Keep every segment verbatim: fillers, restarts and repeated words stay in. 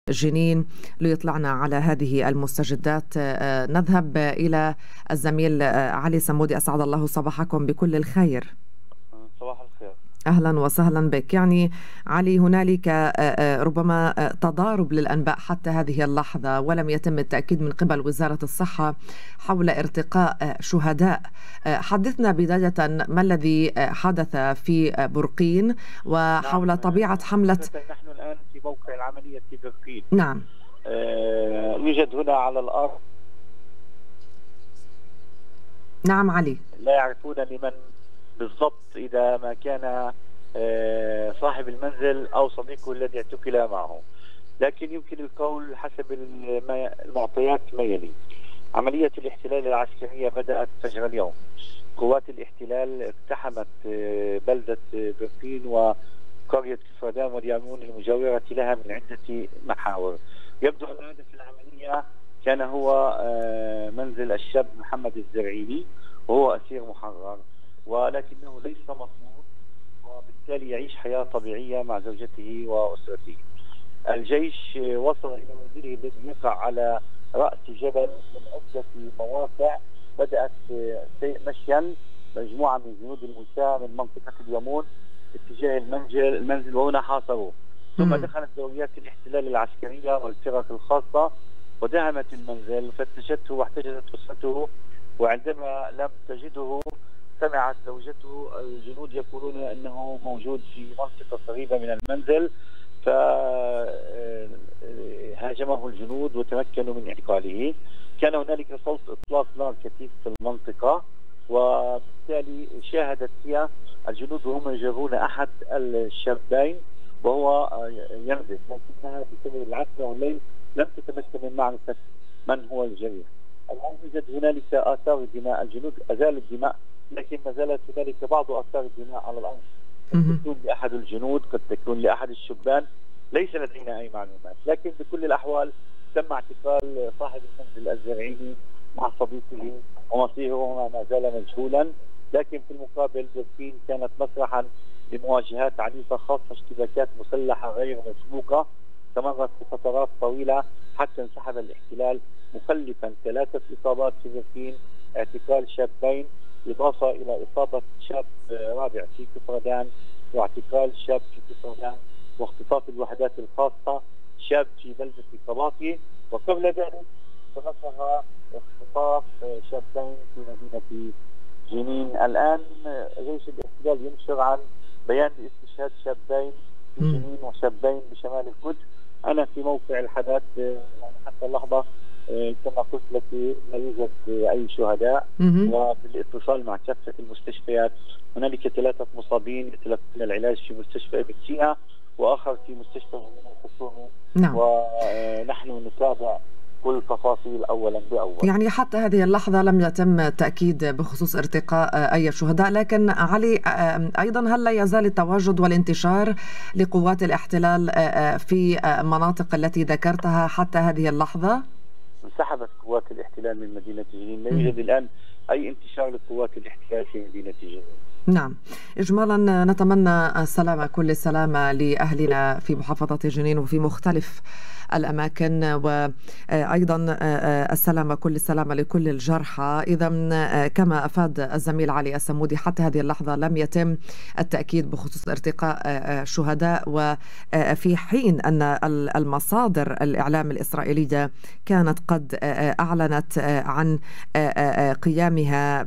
جنين ليطلعنا على هذه المستجدات. نذهب إلى الزميل علي سمودي. أسعد الله صباحكم بكل الخير. صباح الخير. أهلا وسهلا بك. يعني علي، هنالك ربما تضارب للأنباء حتى هذه اللحظة، ولم يتم التأكيد من قبل وزارة الصحة حول ارتقاء شهداء. حدثنا بداية ما الذي حدث في برقين وحول نعم. طبيعة حملة. نحن الآن في موقع العملية في برقين. نعم. آه يوجد هنا على الأرض. نعم علي. لا يعرفون لمن بالضبط، إذا ما كان صاحب المنزل أو صديقه الذي اعتقل معه، لكن يمكن القول حسب المعطيات ما يلي. عملية الاحتلال العسكرية بدأت فجر اليوم. قوات الاحتلال اقتحمت بلدة برقين وقرية كفردان واليامون المجاورة لها من عدة محاور. يبدو أن هدف العملية كان هو منزل الشاب محمد الزرعيني، وهو أسير محرر ولكنه ليس مصمود، وبالتالي يعيش حياة طبيعية مع زوجته وأسرته. الجيش وصل إلى منزله الذي يقع على رأس جبل من عدة مواقع. بدأت مشيا مجموعة من جنود المساة من منطقة اليمون اتجاه المنزل المنزل وهنا حاصروه. ثم دخلت دوريات الاحتلال العسكرية والفرق الخاصة ودهمت المنزل، فتشته واحتجزت أسرته، وعندما لم تجده سمعت زوجته الجنود يقولون أنه موجود في منطقة قريبة من المنزل، فهاجمه الجنود وتمكنوا من اعتقاله. كان هنالك صوت إطلاق نار كثيف في المنطقة، وبالتالي شاهدت فيها الجنود وهم يجرون أحد الشابين وهو ينزف، لكنها بسبب العتمة والليل لم تتمكن من معرفة من هو الجريح. الآن يوجد هنالك آثار الدماء، الجنود أزالوا الدماء، لكن ما زالت هنالك بعض آثار الدماء على الأرض. قد تكون لأحد الجنود، قد تكون لأحد الشبان، ليس لدينا أي معلومات. لكن بكل الأحوال تم اعتقال صاحب المنزل الزرعيني مع صديقه، ومصيرهما ما زال مجهولا. لكن في المقابل برقين كانت مسرحا لمواجهات عنيفة، خاصة اشتباكات مسلحة غير مسبوقة استمرت لفترات طويلة حتى انسحب الاحتلال، مخلفا ثلاثة إصابات في برقين، اعتقال شابين، إضافة إلى إصابة شاب رابع في كفردان، واعتقال شاب في كفردان، واختطاف الوحدات الخاصة شاب في بلدة قباطي. وقبل ذلك تنفذ اختطاف شابين في مدينة جنين. الآن جيش الاحتلال ينشر عن بيان باستشهاد شابين في جنين وشابين بشمال القدس. أنا في موقع الحدث يعني حتى اللحظة كما قلت لك لا يوجد أي شهداء، وبالاتصال مع كافة المستشفيات هنالك ثلاثة مصابين يتلقون العلاج في مستشفى ابن سينا وآخر في مستشفى الحكومي. نعم. ونحن نتابع كل تفاصيل أولا بأول. يعني حتى هذه اللحظة لم يتم التأكيد بخصوص ارتقاء أي شهداء، لكن علي أيضا هل لا يزال التواجد والانتشار لقوات الاحتلال في مناطق التي ذكرتها حتى هذه اللحظة؟ انسحبت قوات الاحتلال من مدينة جنين، لا يوجد الآن أي انتشار لقوات الاحتلال في مدينة جنين. نعم. إجمالا نتمنى السلامة، كل السلامة لأهلنا في محافظة جنين وفي مختلف الأماكن، وأيضا السلامة كل السلامة لكل الجرحى. إذا كما أفاد الزميل علي السمودي حتى هذه اللحظة لم يتم التأكيد بخصوص ارتقاء شهداء، وفي حين أن المصادر الإعلام الإسرائيلية كانت قد أعلنت عن قيامها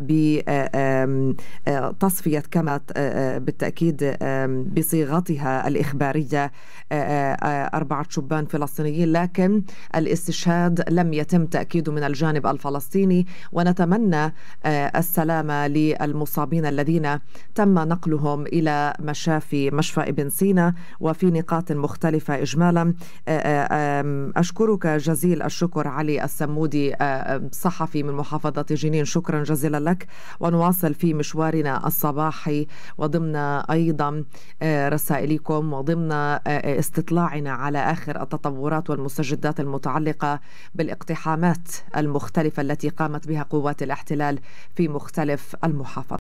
بتصفية كما بالتأكيد بصيغتها الإخبارية أربعة شبان فلسطينيين، لكن الاستشهاد لم يتم تأكيده من الجانب الفلسطيني. ونتمنى السلامة للمصابين الذين تم نقلهم إلى مشافي مشفى ابن سينا وفي نقاط مختلفة. إجمالا أشكرك جزيل الشكر علي السمودي، صحفي من محافظة جنين، شكرا جزيلا لك. ونواصل في مشوارنا الصباحي وضمن أيضا رسائلكم وضمن استطلاعنا على آخر التطورات والمستجدات المتعلقة بالاقتحامات المختلفة التي قامت بها قوات الاحتلال في مختلف المحافظات.